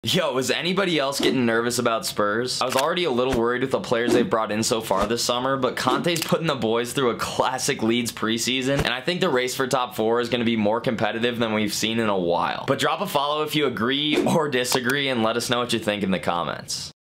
Yo, is anybody else getting nervous about Spurs? I was already a little worried with the players they've brought in so far this summer, but Conte's putting the boys through a classic Leeds preseason, and I think the race for top 4 is going to be more competitive than we've seen in a while. But drop a follow if you agree or disagree, and let us know what you think in the comments.